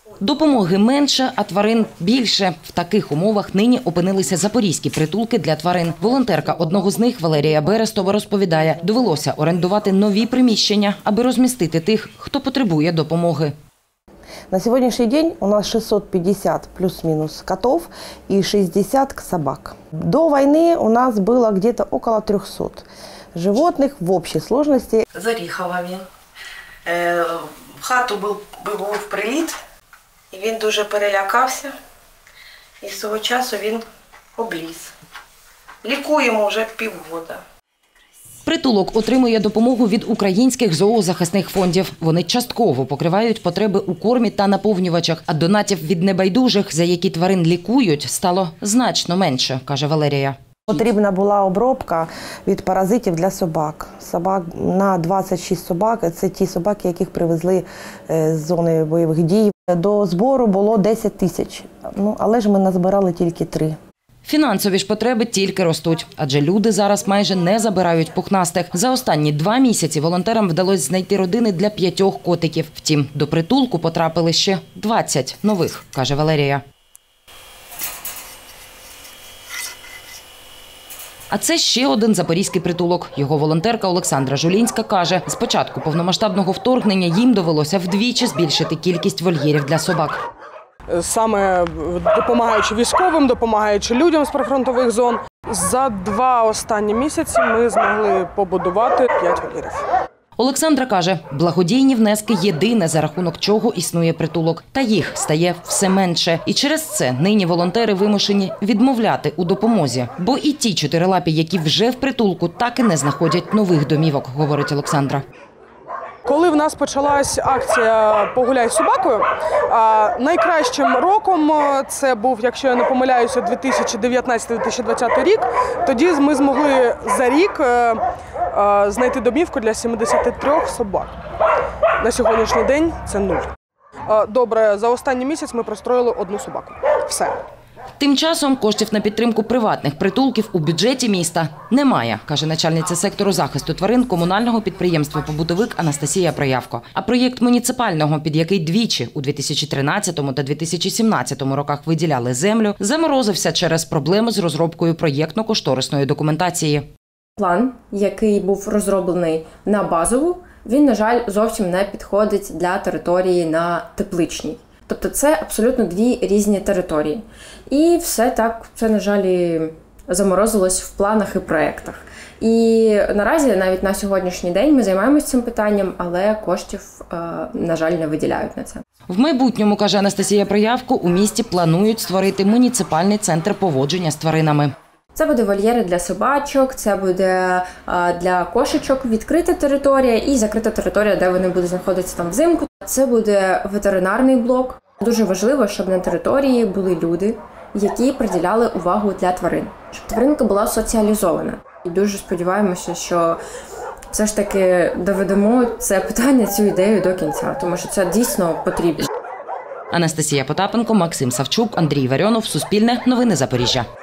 Допомоги менше, а тварин більше. В таких умовах нині опинилися запорізькі притулки для тварин. Волонтерка одного з них, Валерія Берестова, розповідає, довелося орендувати нові приміщення, аби розмістити тих, хто потребує допомоги. На сегодняшний день у нас 650 плюс-минус котов и 60 собак. До войны у нас было где-то около 300 животных в общей сложности. За Оріховами. В хату був приліт, і він дуже перелякався, і з того часу він обліз. Лікуємо вже півгода. Притулок отримує допомогу від українських зоозахисних фондів. Вони частково покривають потреби у кормі та наповнювачах, а донатів від небайдужих, за які тварин лікують, стало значно менше, каже Валерія. Потрібна була обробка від паразитів для собак. Собак на 26 собак – це ті собаки, яких привезли з зони бойових дій. До збору було 10 тисяч, але ж ми назбирали тільки 3. Фінансові ж потреби тільки ростуть, адже люди зараз майже не забирають пухнастих. За останні 2 місяці волонтерам вдалося знайти родини для 5 котиків. Втім, до притулку потрапили ще 20 нових, каже Валерія. А це ще один запорізький притулок. Його волонтерка Олександра Жулінська каже, з початку повномасштабного вторгнення їм довелося вдвічі збільшити кількість вольєрів для собак. Саме допомагаючи військовим, допомагаючи людям з прифронтових зон. За 2 останні місяці ми змогли побудувати 5 вольєрів. Олександра каже, благодійні внески – єдине, за рахунок чого існує притулок. Та їх стає все менше. І через це нині волонтери вимушені відмовляти у допомозі. Бо і ті 4-лапі, які вже в притулку, так і не знаходять нових домівок, говорить Олександра. Коли в нас почалась акція «Погуляй з собакою», найкращим роком це був, якщо я не помиляюся, 2019-2020 рік. Тоді ми змогли за рік знайти домівку для 73 собак. На сьогоднішній день це 0. Добре, за останній місяць ми пристроїли 1 собаку. Все. Тим часом коштів на підтримку приватних притулків у бюджеті міста немає, каже начальниця сектору захисту тварин комунального підприємства «Побутовик» Анастасія Проявко. А проєкт муніципального, під який двічі у 2013 та 2017 роках виділяли землю, заморозився через проблеми з розробкою проєктно-кошторисної документації. План, який був розроблений на базову, він, на жаль, зовсім не підходить для території на Тепличній. Тобто це абсолютно 2 різні території. І все так, це, на жаль, заморозилось в планах і проєктах. І наразі, навіть на сьогоднішній день, ми займаємося цим питанням, але коштів, на жаль, не виділяють на це. В майбутньому, каже Анастасія Проявко, у місті планують створити муніципальний центр поводження з тваринами. Це буде вольєри для собачок, це буде для кошечок відкрита територія і закрита територія, де вони будуть знаходитися там взимку. Це буде ветеринарний блок. Дуже важливо, щоб на території були люди, які приділяли увагу для тварин, щоб тваринка була соціалізована. І дуже сподіваємося, що все ж таки доведемо це питання, цю ідею до кінця, тому що це дійсно потрібно. Анастасія Потапенко, Максим Савчук, Андрій Варіонов, Суспільне, Новини Запоріжжя.